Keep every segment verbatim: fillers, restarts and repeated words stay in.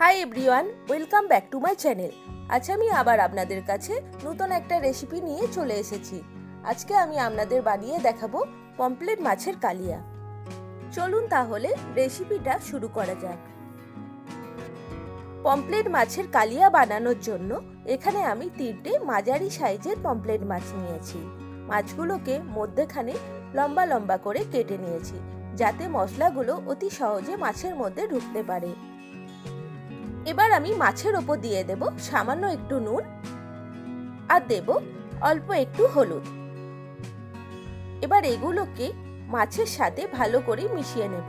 High everyone, welcome back to my channel. আজ আমি আবার আপনাদের কাছে নতুন একটা রেসিপি নিয়ে চলে এসেছি। আজকে আমি আপনাদের বানিয়ে দেখাবো পমফ্রেট মাছের কালিয়া। চলুন তাহলে রেসিপিটা শুরু করা যাক। পমফ্রেট মাছের কালিয়া বানানোর জন্য এখানে আমি তিনটে মাঝারি সাইজের পমফ্রেট মাছ নিয়েছি। মাছগুলোকে মধ্যেখানে লম্বা লম্বা করে কেটে নিয়েছি, যাতে মশলাগুলো অতি সহজে মাছের মধ্যে ঢুকতে পারে। এবার আমি মাছের ওপর দিয়ে দেব সামান্য একটু নুন আর দেব অল্প একটু হলুদ। এবার এগুলোকে মাছের সাথে ভালো করে মিশিয়ে নেব।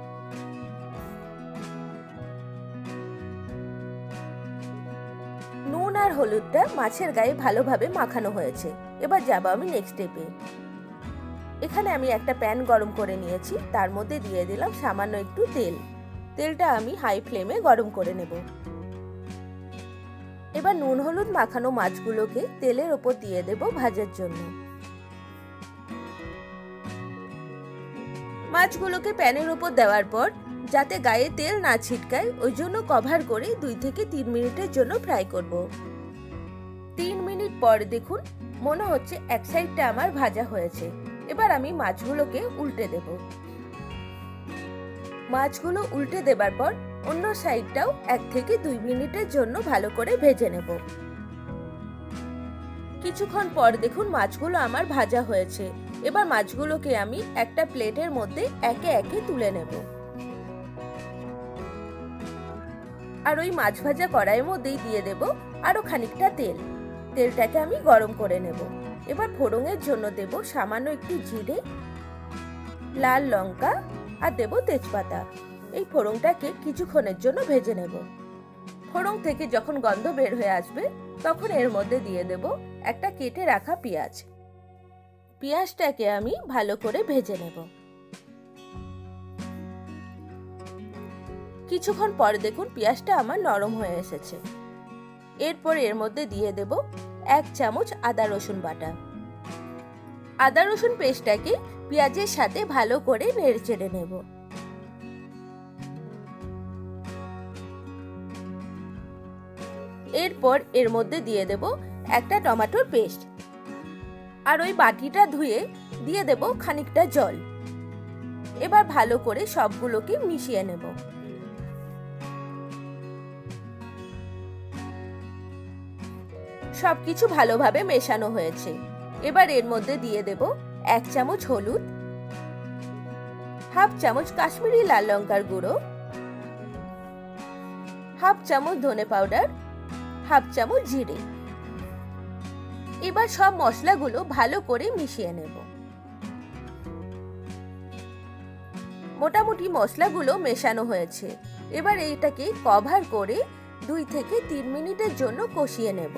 নুন আর হলুদটা মাছের গায়ে ভালোভাবে মাখানো হয়েছে। এবার যাব আমি নেক্সট স্টেপে। এখানে আমি একটা প্যান গরম করে নিয়েছি, তার মধ্যে দিয়ে দিলাম সামান্য একটু তেল। তেলটা আমি হাই ফ্লেমে গরম করে নেব। এবার নুন হলুদ মাখানো মাছগুলোকে তেলের ওপর দিয়ে দেব ভাজার জন্য। মাছগুলোকে প্যানের ওপর দেওয়ার পর যাতে গায়ে তেল না ছিটকায়, ওই জন্য কভার করে দুই থেকে তিন মিনিটের জন্য ফ্রাই করব। তিন মিনিট পর দেখুন মনে হচ্ছে এক সাইডটা আমার ভাজা হয়েছে। এবার আমি মাছগুলোকে উল্টে দেব। মাছগুলো উল্টে দেবার পর অন্য সাইডটাও এক থেকে দুই মিনিটের জন্য ভালো করে ভেজে নেব। কিছুক্ষণ পর দেখুন মাছগুলো আমার ভাজা হয়েছে। এবার মাছগুলোকে আমি একটা প্লেটের মধ্যে একে একে তুলে নেব। আর ওই মাছ ভাজা কড়াইয়ের মধ্যেই দিয়ে দেব আরো খানিকটা তেল। তেলটাকে আমি গরম করে নেব। এবার ফোড়নের জন্য দেব সামান্য একটু জিরে, লাল লঙ্কা আর দেব তেজপাতা। এই ফোড়নটাকে কিছুক্ষণের জন্য ভেজে নেব। ফোড়ন থেকে যখন গন্ধ বের হয়ে আসবে তখন এর মধ্যে দিয়ে দেব একটা কেটে রাখা পেঁয়াজ। পেঁয়াজটাকে আমি ভালো করে ভেজে নেব। কিছুক্ষণ পর দেখুন পেঁয়াজটা আমার নরম হয়ে এসেছে। এরপর এর মধ্যে দিয়ে দেব এক চামচ আদা রসুন বাটা। আদা রসুন পেস্টটাকে পেঁয়াজের সাথে ভালো করে নেড়ে চেড়ে নেব। এরপর এর মধ্যে দিয়ে দেব একটা টমেটোর পেস্ট। আর ওই বাটিটা ধুয়ে দিয়ে দেব খানিকটা জল। এবার ভালো করে সবগুলোকে মিশিয়ে নেব। সবকিছু ভালোভাবে মেশানো হয়েছে। এবার এর মধ্যে দিয়ে দেব এক চামচ হলুদ, হাফ চামচ কাশ্মীরি লাল লঙ্কার গুঁড়ো, হাফ চামচ ধনে পাউডার, হাফ চামচ জিরে। এবার সব মশলাগুলো ভালো করে মিশিয়ে নেব। মোটামুটি মশলাগুলো মেশানো হয়েছে। এবার এইটাকে কভার করে দুই থেকে তিন মিনিটের জন্য কষিয়ে নেব।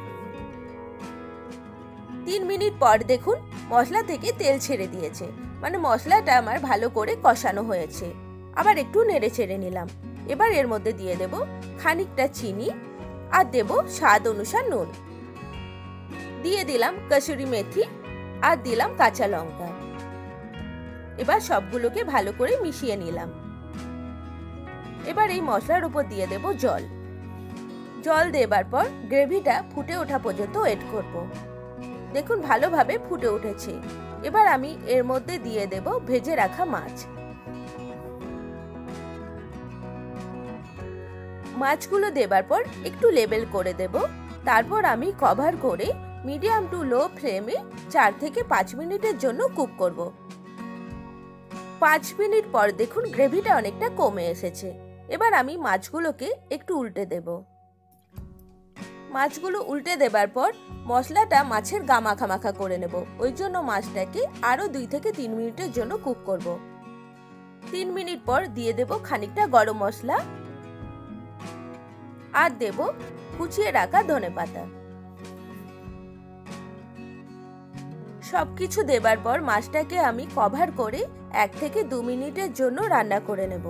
তিন মিনিট পর দেখুন মশলা থেকে তেল ছেড়ে দিয়েছে, মানে মশলাটা আমার ভালো করে কষানো হয়েছে। আবার একটু নেড়ে চেড়ে নিলাম। এবার এর মধ্যে দিয়ে দেব খানিকটা চিনি আর দেব স্বাদ অনুসার নুন। দিয়ে দিলাম কসুরি মেথি আর দিলাম কাঁচা লঙ্কা। এবার সবগুলোকে ভালো করে মিশিয়ে নিলাম। এবার এই মশলার উপর দিয়ে দেব জল। জল দেবার পর গ্রেভিটা ফুটে ওঠা পর্যন্ত ওয়েট করব। দেখুন ভালোভাবে ফুটে উঠেছে। এবার আমি এর মধ্যে দিয়ে দেব ভেজে রাখা মাছ। মাছগুলো দেবার পর একটু লেবেল করে দেব। তারপর আমি কভার করে মিডিয়াম টু লো ফ্লেমে চার থেকে পাঁচ মিনিটের জন্য কুক করব। পাঁচ মিনিট পর দেখুন গ্রেভিটা অনেকটা কমে এসেছে। এবার আমি মাছগুলোকে একটু উল্টে দেব। মাছগুলো উল্টে দেবার পর মশলাটা মাছের গা মাখা মাখা করে নেব। ওই জন্য মাছটাকে আরো দুই থেকে তিন মিনিটের জন্য কুক করব। তিন মিনিট পর দিয়ে দেব খানিকটা গরম মশলা আর দেব কুচিয়ে রাখা ধনেপাতা। সবকিছু দেবার পর মাছটাকে আমি কভার করে এক থেকে দু মিনিটের জন্য রান্না করে নেব।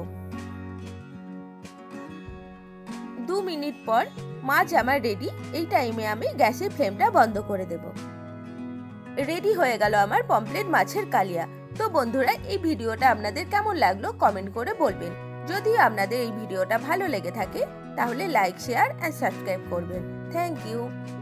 দু মিনিট পর মাছ আমার রেডি। এই টাইমে আমি গ্যাসের ফ্লেমটা বন্ধ করে দেব। রেডি হয়ে গেল আমার পমফ্রেট মাছের কালিয়া। তো বন্ধুরা, এই ভিডিওটা আপনাদের কেমন লাগলো কমেন্ট করে বলবেন। যদি আপনাদের এই ভিডিওটা ভালো লেগে থাকে তাহলে লাইক শেয়ার অ্যান্ড সাবস্ক্রাইব করবেন। Thank you.